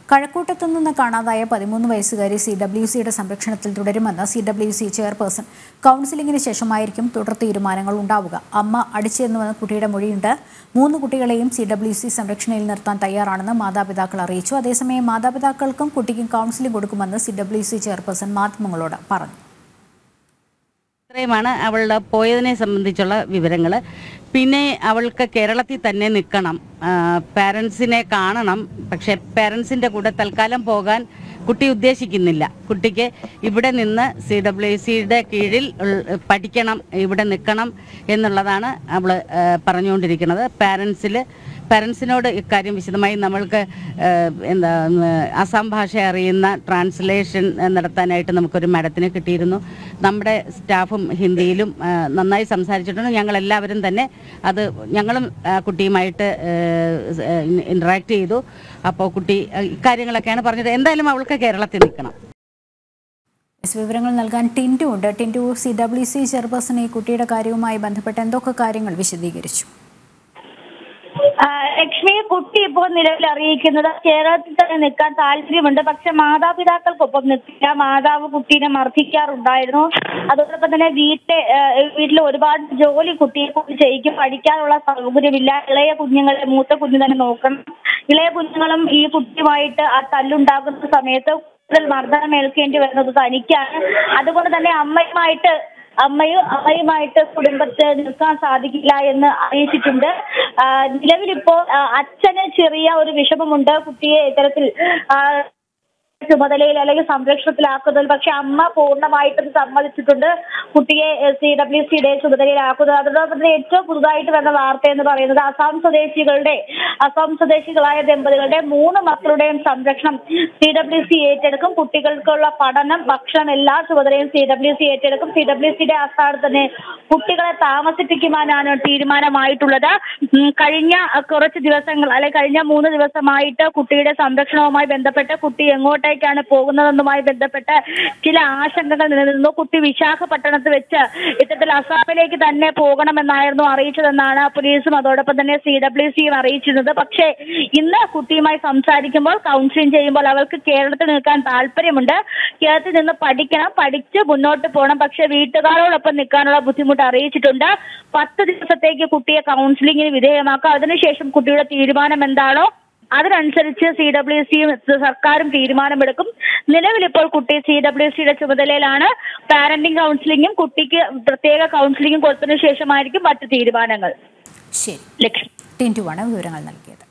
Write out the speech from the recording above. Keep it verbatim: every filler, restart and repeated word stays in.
കഴക്കൂട്ടത്തു നിന്ന് കാണാതായ പതിമൂന്ന് വയസ്സുകാരി സി ഡബ്ല്യു സിയുടെ സംരക്ഷണത്തിൽ തുടരുമെന്ന് സി ഡബ്ല്യു സി ചെയർപേഴ്സൺ. കൗൺസിലിംഗിന് ശേഷമായിരിക്കും തുടർ തീരുമാനങ്ങൾ ഉണ്ടാവുക. അമ്മ അടിച്ചെന്നുവെന്ന് കുട്ടിയുടെ മൊഴിയുണ്ട്. മൂന്ന് കുട്ടികളെയും സി ഡബ്ല്യു സി സംരക്ഷണയിൽ നിർത്താൻ തയ്യാറാണെന്ന് മാതാപിതാക്കൾ അറിയിച്ചു. അതേസമയം മാതാപിതാക്കൾക്കും കുട്ടിക്കും കൗൺസിലിംഗ് കൊടുക്കുമെന്ന് സി ഡബ്ല്യു സി ചെയർപേഴ്സൺ മാധ്യമങ്ങളോട് പറഞ്ഞു. ഇത്രയുമാണ് അവളുടെ പോയതിനെ സംബന്ധിച്ചുള്ള വിവരങ്ങൾ. പിന്നെ അവൾക്ക് കേരളത്തിൽ തന്നെ നിൽക്കണം, പാരൻസിനെ കാണണം. പക്ഷേ പാരൻസിൻ്റെ കൂടെ തൽക്കാലം പോകാൻ കുട്ടി ഉദ്ദേശിക്കുന്നില്ല. കുട്ടിക്ക് ഇവിടെ നിന്ന് സി ഡബ്ല്യു സിയുടെ കീഴിൽ പഠിക്കണം, ഇവിടെ നിൽക്കണം എന്നുള്ളതാണ് അവൾ പറഞ്ഞുകൊണ്ടിരിക്കുന്നത്. പാരൻസിൽ പാരൻസിനോട് ഇക്കാര്യം വിശദമായി നമ്മൾക്ക് എന്താ അസം ഭാഷ അറിയുന്ന ട്രാൻസ്ലേഷൻ നടത്താനായിട്ട് നമുക്കൊരു മാഡത്തിനെ കിട്ടിയിരുന്നു. നമ്മുടെ സ്റ്റാഫും ഹിന്ദിയിലും നന്നായി സംസാരിച്ചിട്ടുണ്ട്. ഞങ്ങളെല്ലാവരും തന്നെ അത് ഞങ്ങളും കുട്ടിയുമായിട്ട് ഇൻട്രാക്ട് ചെയ്തു. അപ്പോൾ കുട്ടി ഇക്കാര്യങ്ങളൊക്കെയാണ് പറഞ്ഞത്. എന്തായാലും അവൾക്ക് കേരളത്തിൽ നിൽക്കണം. വിവരങ്ങൾ നൽകാൻ ടിൻറ്റു ഉണ്ട്. Tintu, C W C chairperson ഈ കുട്ടിയുടെ കാര്യവുമായി ബന്ധപ്പെട്ട് എന്തൊക്കെ കാര്യങ്ങൾ വിശദീകരിച്ചു? ലക്ഷ്മി, കുട്ടി ഇപ്പോൾ നിലവിൽ അറിയിക്കുന്നത് കേരളത്തിൽ തന്നെ നിൽക്കാൻ താല്പര്യമുണ്ട്. പക്ഷെ മാതാപിതാക്കൾക്കൊപ്പം നിൽക്കില്ല. മാതാവ് കുട്ടീനെ മർദ്ദിക്കാറുണ്ടായിരുന്നു. അതോടൊപ്പം തന്നെ വീട്ടിലെ വീട്ടിൽ ഒരുപാട് ജോലി കുട്ടിയെ കൊണ്ട് ചെയ്യിക്കും. പഠിക്കാനുള്ള സൗകര്യമില്ല. ഇളയ കുഞ്ഞുങ്ങളെ മൂത്ത കുഞ്ഞു തന്നെ നോക്കണം. ഇളയ കുഞ്ഞുങ്ങളും ഈ കുട്ടിയുമായിട്ട് ആ തല്ലുണ്ടാകുന്ന സമയത്ത് കൂടുതൽ മർദ്ദനം ഏൽക്കേണ്ടി വരുന്നത് തനിക്കാണ്. അതുകൊണ്ട് തന്നെ അമ്മയുമായിട്ട് അമ്മയും അമ്മയുമായിട്ട് കുടുംബത്തെ നിൽക്കാൻ സാധിക്കില്ല എന്ന് അറിയിച്ചിട്ടുണ്ട്. നിലവിലിപ്പോ അച്ഛന് ചെറിയ ഒരു വിഷമമുണ്ട് കുട്ടിയെ ഇത്തരത്തിൽ ചുമതലയിൽ അല്ലെങ്കിൽ സംരക്ഷണത്തിലാക്കുന്നത്. പക്ഷെ അമ്മ പൂർണ്ണമായിട്ടും സമ്മതിച്ചിട്ടുണ്ട് കുട്ടിയെ സി ഡബ്ല്യു സിയുടെ ചുമതലയിലാക്കുന്നത്. അതോടൊപ്പം തന്നെ ഏറ്റവും പുതുതായിട്ട് വന്ന വാർത്ത എന്ന് പറയുന്നത് അസം സ്വദേശികളുടെ അസം സ്വദേശികളായ ദമ്പതികളുടെ മൂന്ന് മക്കളുടെയും സംരക്ഷണം സി ഡബ്ല്യു സി ഏറ്റെടുക്കും. കുട്ടികൾക്കുള്ള പഠനം, ഭക്ഷണം, എല്ലാ ചുമതലയും സി ഡബ്ല്യു സി ഏറ്റെടുക്കും. സി ഡബ്ല്യു സിയുടെ ആസ്ഥാനത്ത് തന്നെ കുട്ടികളെ താമസിപ്പിക്കുവാനാണ് തീരുമാനമായിട്ടുള്ളത്. കഴിഞ്ഞ കുറച്ച് ദിവസങ്ങൾ അല്ലെങ്കിൽ കഴിഞ്ഞ മൂന്ന് ദിവസമായിട്ട് കുട്ടിയുടെ സംരക്ഷണവുമായി ബന്ധപ്പെട്ട് കുട്ടി എങ്ങോട്ട് ാണ് പോകുന്നതെന്നുമായി ബന്ധപ്പെട്ട് ചില ആശങ്കകൾ നിലനിന്നു. കുട്ടി വിശാഖപട്ടണത്ത് വെച്ച് ഇത്തരത്തിൽ അസാമിലേക്ക് തന്നെ പോകണമെന്നായിരുന്നു അറിയിച്ചതെന്നാണ് പോലീസും അതോടൊപ്പം തന്നെ സി ഡബ്ല്യു സിയും അറിയിച്ചിരുന്നത്. പക്ഷേ ഇന്ന് കുട്ടിയുമായി സംസാരിക്കുമ്പോൾ, കൗൺസിലിംഗ് ചെയ്യുമ്പോൾ അവൾക്ക് കേരളത്തിൽ നിൽക്കാൻ താല്പര്യമുണ്ട്. കേരളത്തിൽ നിന്ന് പഠിക്കണം, പഠിച്ച് മുന്നോട്ട് പോകണം. പക്ഷെ വീട്ടുകാരോടൊപ്പം നിൽക്കാനുള്ള ബുദ്ധിമുട്ട് അറിയിച്ചിട്ടുണ്ട്. പത്ത് ദിവസത്തേക്ക് കുട്ടിയെ കൗൺസിലിംഗിന് വിധേയമാക്കാം. അതിനുശേഷം കുട്ടിയുടെ തീരുമാനം എന്താണോ അതിനനുസരിച്ച് സി ഡബ്ല്യു സിയും സർക്കാരും തീരുമാനമെടുക്കും. നിലവിലിപ്പോൾ കുട്ടി സി ഡബ്ല്യു സിയുടെ ചുമതലയിലാണ്. പാരന്റിംഗ് കൗൺസിലിംഗും കുട്ടിക്ക് പ്രത്യേക കൗൺസിലിംഗും കൊടുത്തതിനു ശേഷമായിരിക്കും മറ്റു തീരുമാനങ്ങൾ. ശരി, ലക്ഷ്മി ടിൻറ്റുവാണ് വിവരങ്ങൾ നൽകിയത്.